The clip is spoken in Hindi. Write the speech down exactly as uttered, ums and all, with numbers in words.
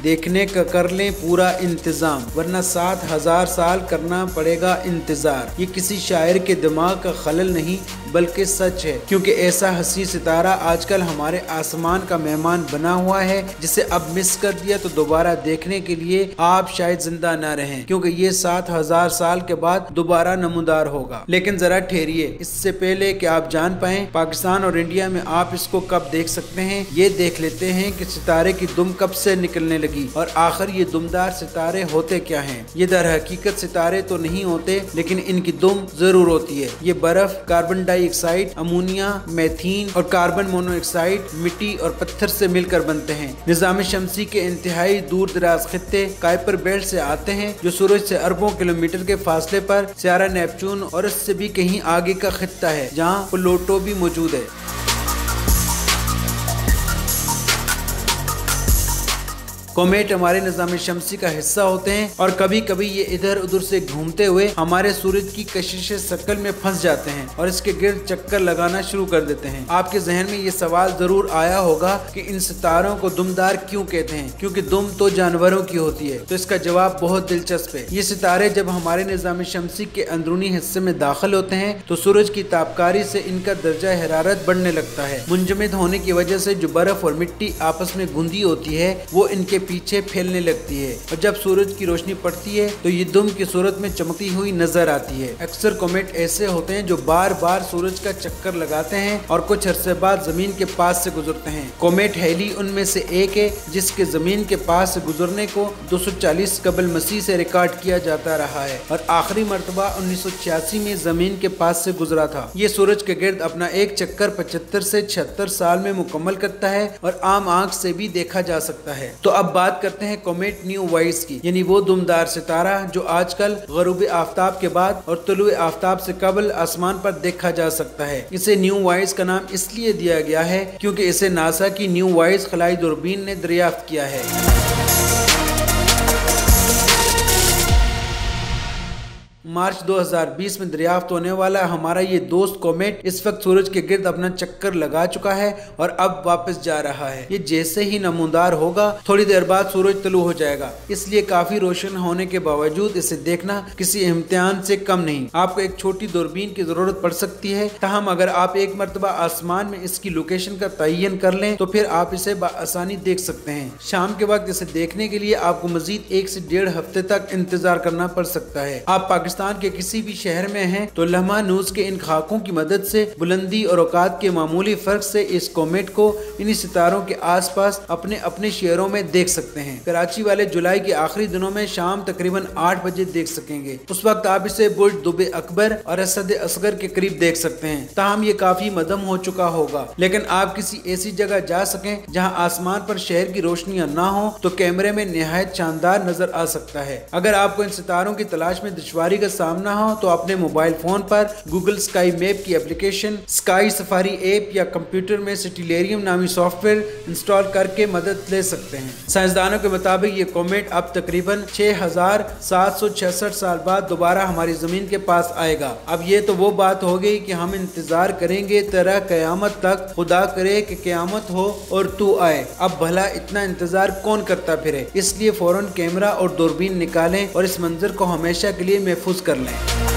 देखने का कर लें पूरा इंतजाम, वरना सात हजार साल करना पड़ेगा इंतजार। ये किसी शायर के दिमाग का खलल नहीं बल्कि सच है, क्योंकि ऐसा हसी सितारा आजकल हमारे आसमान का मेहमान बना हुआ है, जिसे अब मिस कर दिया तो दोबारा देखने के लिए आप शायद जिंदा न रहें, क्योंकि ये सात हजार साल के बाद दोबारा नमूदार होगा। लेकिन जरा ठहरिए, इससे पहले कि आप जान पाए पाकिस्तान और इंडिया में आप इसको कब देख सकते हैं, ये देख लेते हैं कि सितारे की दुम कब से निकलने लगी और आखिर ये दुमदार सितारे होते क्या हैं। ये दर हकीकत सितारे तो नहीं होते, लेकिन इनकी दुम जरूर होती है। ये बर्फ, कार्बन डाइऑक्साइड, अमोनिया, मेथीन और कार्बन मोनोऑक्साइड मिट्टी और पत्थर से मिलकर बनते हैं। निजाम शमसी के इंतहाई दूर दराज खित्ते काइपर बेल्ट से आते हैं, जो सूरज से अरबों किलोमीटर के फासले पर स्यारा नेपच्यून और इससे भी कहीं आगे का खित्ता है, जहाँ प्लूटो भी मौजूद है। कोमेट हमारे निज़ाम शमसी का हिस्सा होते हैं और कभी कभी ये इधर उधर से घूमते हुए हमारे सूरज की कशिश शक्ल में फंस जाते हैं और इसके गिर्द चक्कर लगाना शुरू कर देते हैं। आपके जहन में ये सवाल जरूर आया होगा कि इन सितारों को दुमदार क्यों कहते हैं, क्योंकि दुम तो जानवरों की होती है। तो इसका जवाब बहुत दिलचस्प है। ये सितारे जब हमारे निज़ाम शमसी के अंदरूनी हिस्से में दाखिल होते हैं तो सूरज की तापकारी से इनका दर्जा हरारत बढ़ने लगता है। मुंजमद होने की वजह से जो बर्फ और मिट्टी आपस में गूंदी होती है वो इनके पीछे फैलने लगती है और जब सूरज की रोशनी पड़ती है तो ये दुम की सूरत में चमकती हुई नजर आती है। अक्सर कोमेट ऐसे होते हैं जो बार बार सूरज का चक्कर लगाते हैं और कुछ अरसे बाद जमीन के पास से गुजरते हैं। कोमेट हैली उनमें से एक है जिसके जमीन के पास से गुजरने को दो सौ चालीस कबल मसीह से रिकॉर्ड किया जाता रहा है और आखिरी मरतबा उन्नीस सौ छियासी में जमीन के पास से गुजरा था। ये सूरज के गिर्द अपना एक चक्कर पचहत्तर से छिहत्तर साल में मुकम्मल करता है और आम आंख से भी देखा जा सकता है। तो अब बात करते हैं कोमेट न्यू वाइस की, यानी वो दुमदार सितारा जो आजकल गरूब आफ्ताब के बाद और तुलुए आफ्ताब से कबल आसमान पर देखा जा सकता है। इसे न्यू वाइस का नाम इसलिए दिया गया है क्योंकि इसे नासा की न्यू वाइस खलाई दूरबीन ने दरियाफ्त किया है। मार्च दो हज़ार बीस में दरियाफ्त होने वाला हमारा ये दोस्त कोमेट इस वक्त सूरज के गिर्द अपना चक्कर लगा चुका है और अब वापस जा रहा है। ये जैसे ही नमूदार होगा थोड़ी देर बाद सूरज तलू हो जाएगा, इसलिए काफी रोशन होने के बावजूद इसे देखना किसी इम्तिहान से कम नहीं। आपको एक छोटी दूरबीन की जरूरत पड़ सकती है, ताहम अगर आप एक मरतबा आसमान में इसकी लोकेशन का तयन कर लें तो फिर आप इसे आसानी देख सकते हैं। शाम के वक्त इसे देखने के लिए आपको मजीद एक से डेढ़ हफ्ते तक इंतजार करना पड़ सकता है। आप पाकिस्तान के किसी भी शहर में हैं तो लम्हा न्यूज के इन खाकों की मदद से बुलंदी और औकात के मामूली फर्क से इस कोमेट को इन्हीं सितारों के आसपास अपने अपने शहरों में देख सकते हैं। कराची वाले जुलाई के आखिरी दिनों में शाम तकरीबन आठ बजे देख सकेंगे। उस वक्त आप इसे बुर्ज दुबे अकबर और असद असगर के करीब देख सकते हैं। ताहम ये काफी मदम हो चुका होगा, लेकिन आप किसी ऐसी जगह जा सकें जहाँ आसमान पर शहर की रोशनियां ना हो तो कैमरे में निहायत शानदार नजर आ सकता है। अगर आपको इन सितारों की तलाश में दुश्वारी का सामना हो तो अपने मोबाइल फोन पर गूगल स्काई मैप की एप्लीकेशन, स्काई सफारी ऐप या कंप्यूटर में सिटिलेरियम नामी सॉफ्टवेयर इंस्टॉल करके मदद ले सकते हैं। साइंसदानों के मुताबिक ये कोमेट अब तकरीबन छह हजार सात सौ छियासठ साल बाद दोबारा हमारी जमीन के पास आएगा। अब ये तो वो बात हो गई कि हम इंतजार करेंगे तेरा कयामत तक, खुदा करे कि कयामत हो और तू आए। अब भला इतना इंतजार कौन करता फिरे, इसलिए फौरन कैमरा और दूरबीन निकालें और इस मंजर को हमेशा के लिए महफूज कर लें।